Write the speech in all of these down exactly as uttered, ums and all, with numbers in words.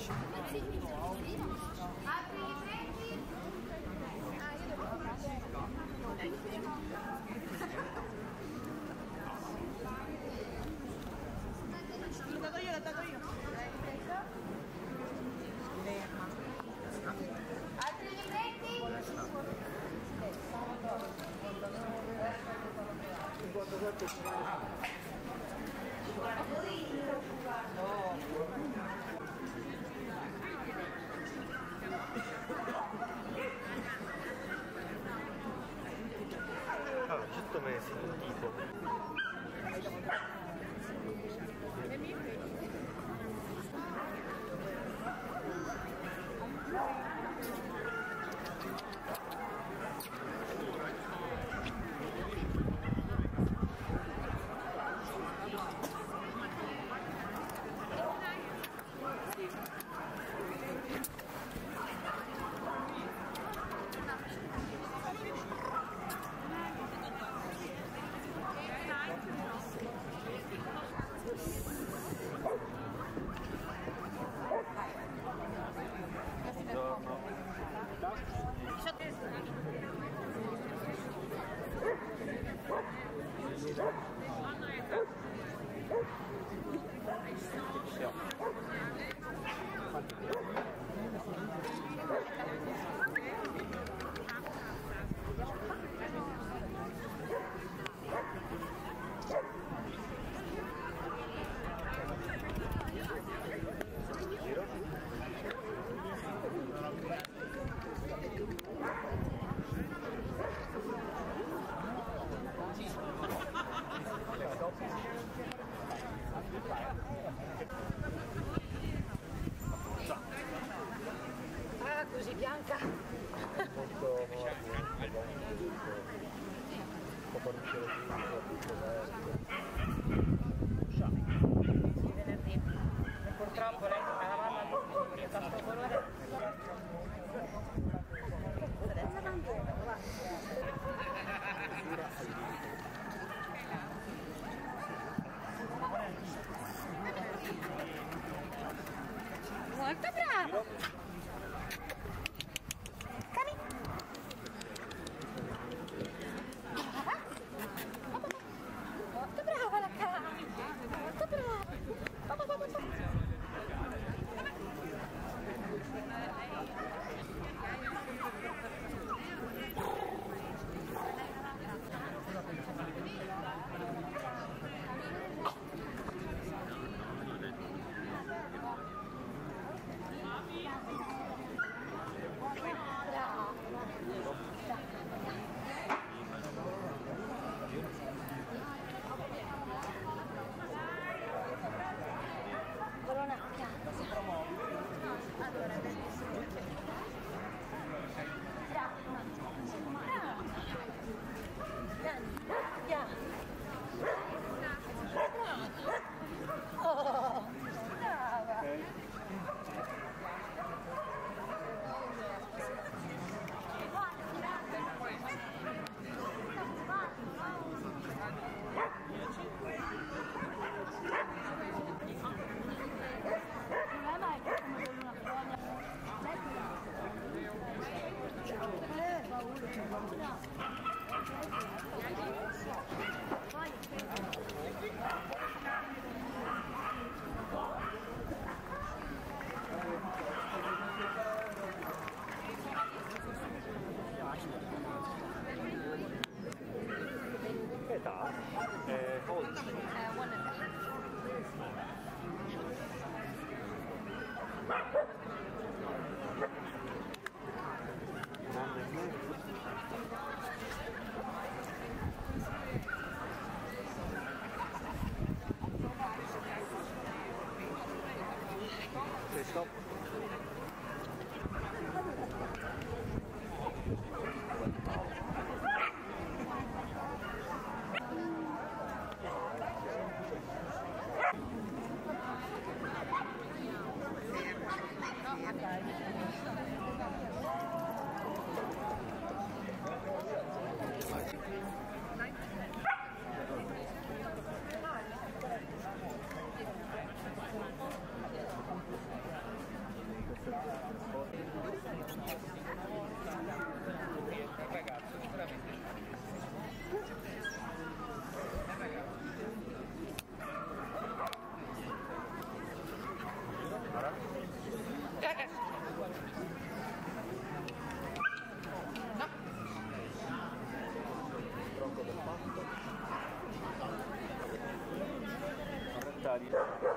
dieci. Apri i prezzi. Ah, io devo l'ho dato io, l'ho dato io. Altri libretti? Ah, giusto mesi, tipo. Ah, così bianca. Molto caponicelo tutto Sì, venerdì. E purtroppo lei non la mamma perché fa sto colore. Molto bravo! Molto brava la cara! Molto brava! Papà, papà, papà. Corona, allora, bellissimo. Oh, brava. Che età? Eh, oggi. Eh, one and a half. Okay, stop. gradi.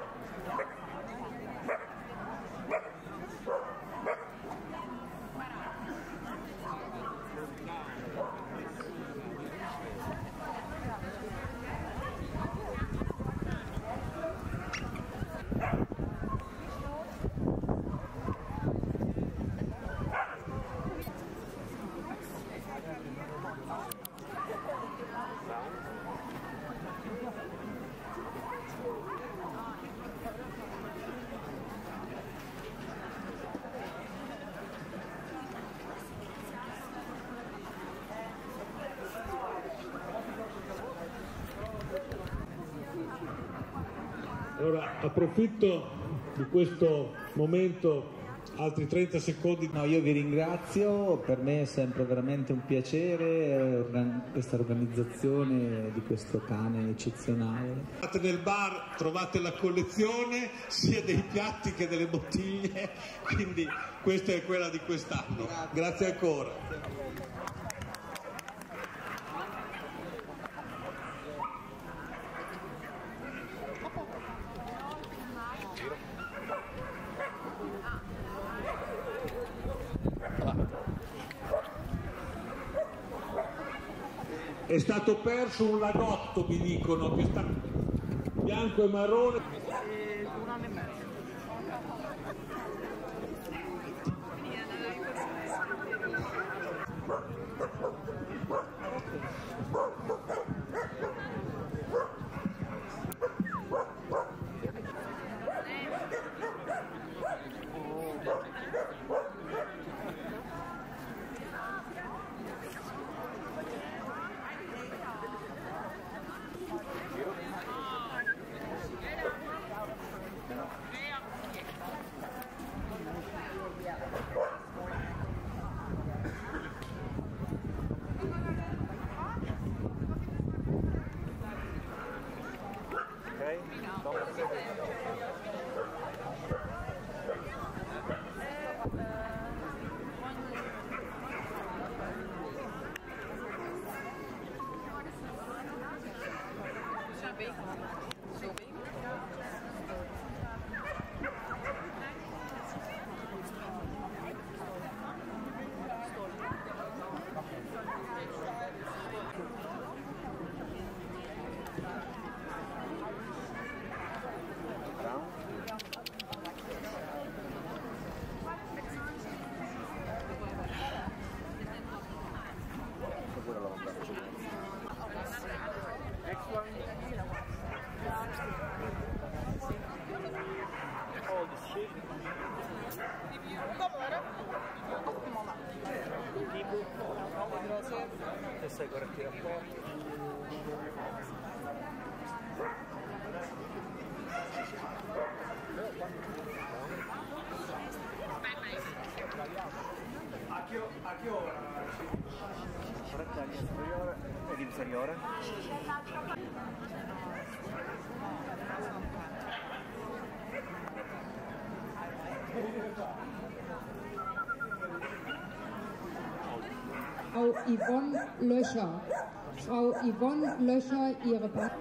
Allora approfitto di questo momento, altri trenta secondi. No, io vi ringrazio, per me è sempre veramente un piacere organ- questa organizzazione di questo cane eccezionale. Nel bar trovate la collezione sia dei piatti che delle bottiglie, quindi questa è quella di quest'anno. Grazie ancora. È stato perso un lagotto, mi dicono, che sta bianco e marrone. Un anno e mezzo. E sai corretti i rapporti. A che, a che ora? Rettangolo superiore ed inferiore. Frau Yvonne Löscher. Frau Yvonne Löscher, Ihre Partei.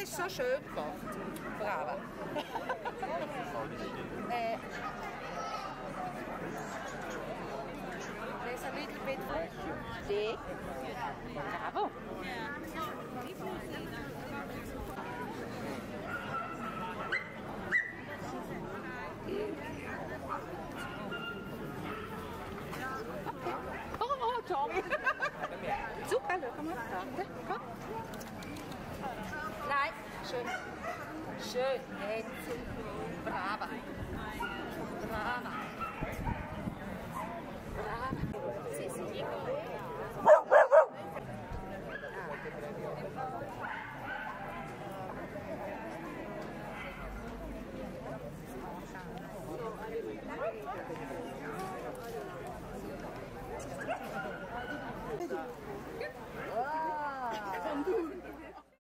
ist so schön gemacht. Bravo. äh, There's a little bit for D. Bravo. Oh, Tommy. Super, schau mal. Danke. Komm. Nein, schön. Schön. Jetzt. Bravo.